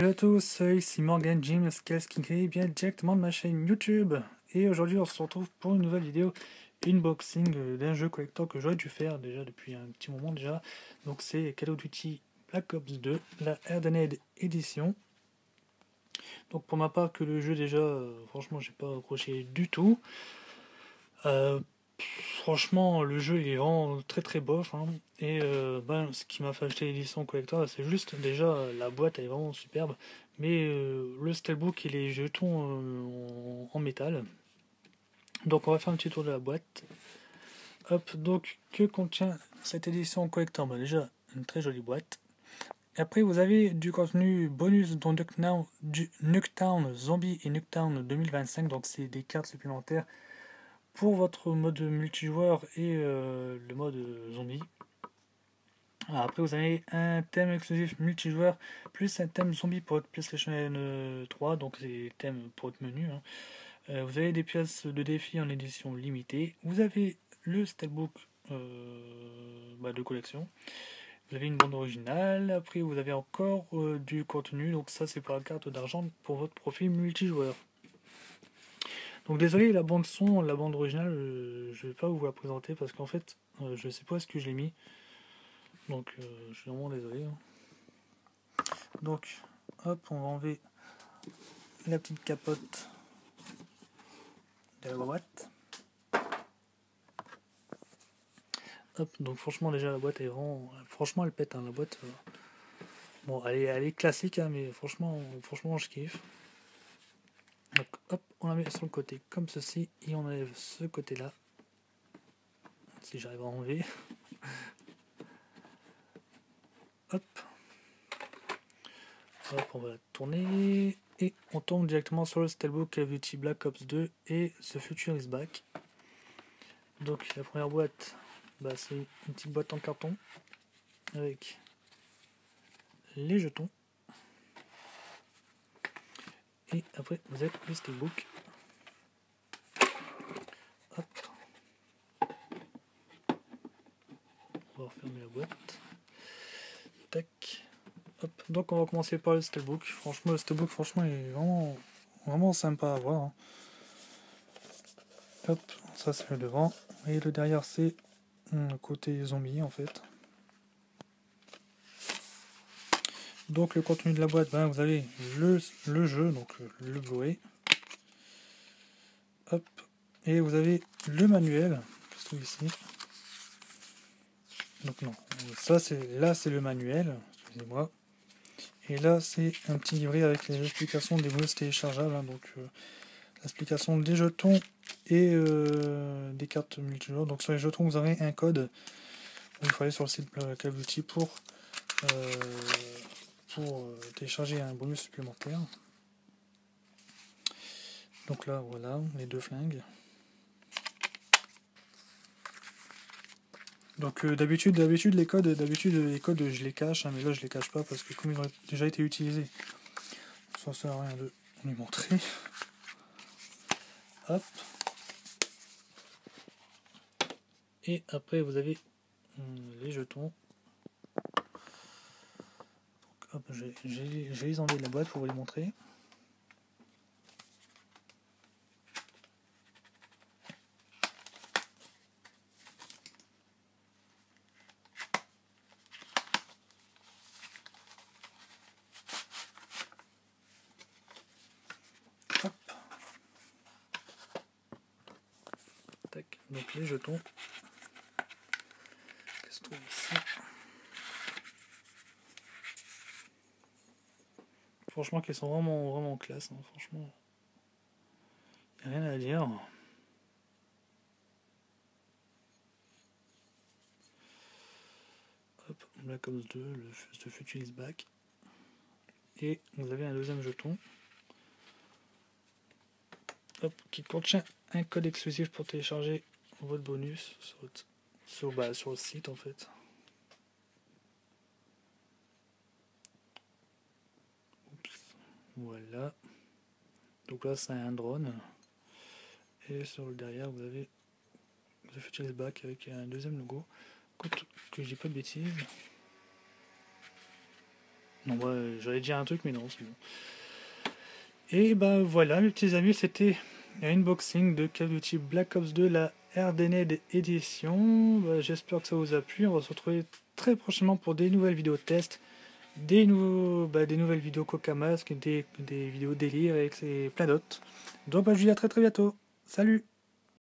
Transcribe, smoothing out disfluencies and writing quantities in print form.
Salut à tous, ici Morgan Jim Scales qui crée bien directement de ma chaîne YouTube. Et aujourd'hui on se retrouve pour une nouvelle vidéo unboxing d'un jeu collector que j'aurais dû faire déjà depuis un petit moment déjà. Donc c'est Call of Duty Black Ops 2, la Hardened Edition. Donc pour ma part que le jeu déjà, franchement j'ai pas accroché du tout. Euh, Franchement, le jeu il est vraiment très très bof, hein. Et ce qui m'a fait acheter l'édition collector, c'est juste déjà la boîte elle est vraiment superbe, mais le steelbook et les jetons en métal. Donc on va faire un petit tour de la boîte. Hop, donc que contient cette édition collector? Déjà une très jolie boîte. Après vous avez du contenu bonus dans Nuketown Zombie et Nuketown 2025, donc c'est des cartes supplémentaires pour votre mode multijoueur et le mode zombie. Après vous avez un thème exclusif multijoueur plus un thème zombie pour votre PlayStation 3, donc c'est des thèmes pour votre menu, hein. Vous avez des pièces de défi en édition limitée. Vous avez le steelbook de collection. Vous avez une bande originale. Après vous avez encore du contenu, donc ça c'est pour la carte d'argent pour votre profil multijoueur. Donc désolé, la bande son, la bande originale, je vais pas vous la présenter parce qu'en fait, je sais pas où est-ce que je l'ai mis. Donc je suis vraiment désolé, hein. Donc hop, on va enlever la petite capote de la boîte. Hop, donc franchement déjà la boîte est vraiment, franchement elle pète, hein, la boîte. Bon, elle est classique, hein, mais franchement je kiffe. Donc hop, on la met sur le côté comme ceci et on enlève ce côté là. Si j'arrive à enlever. Hop. Hop, on va la tourner et on tombe directement sur le steelbook Call of Duty Black Ops 2 et The Future is Back. Donc la première boîte, c'est une petite boîte en carton avec les jetons. Et après vous avez le steelbook. Hop. On va refermer la boîte. Tac. Hop. Donc on va commencer par le steelbook. Franchement le steelbook franchement il est vraiment sympa à voir, hein. Hop, ça c'est le devant. Et le derrière c'est le côté zombie en fait. Donc le contenu de la boîte, vous avez le jeu, donc le Blu-ray. Hop. Et vous avez le manuel, qui se trouve ici. Donc non, ça c'est le manuel, excusez-moi. Et là c'est un petit livret avec les explications des bonus téléchargeables, hein, donc l'explication des jetons et des cartes multijoueurs. Donc sur les jetons vous avez un code. Il faut aller sur le site Call of Duty pour télécharger un bonus supplémentaire. Donc là voilà les deux flingues. Donc d'habitude les codes je les cache, hein, mais là je les cache pas parce que comme ils ont déjà été utilisés, ça sert à rien de les montrer. Hop. Et après vous avez les jetons. Donc, hop, je vais les enlever de la boîte pour vous les montrer. Hop. Tac. Donc les jetons. Qu'est-ce qu'on trouve ici? Franchement qu'ils sont vraiment classe, hein, franchement. Y a rien à dire. Hop, Black Ops 2, le Future is Back. Et vous avez un deuxième jeton. Hop, qui contient un code exclusif pour télécharger votre bonus sur le site en fait. Oups. Voilà. Donc là c'est un drone. Et sur le derrière vous avez The Future is Back avec un deuxième logo. Que je dis pas de bêtises. Non, moi, j'allais dire un truc, mais non, c'est bon. Et ben voilà, mes petits amis, c'était un unboxing de Call of Duty Black Ops 2, la RDNED Edition. J'espère que ça vous a plu. On va se retrouver très prochainement pour des nouvelles vidéos de test, des nouvelles vidéos Coca Mask, des vidéos délire et plein d'autres. Donc, je vous dis à très très bientôt. Salut!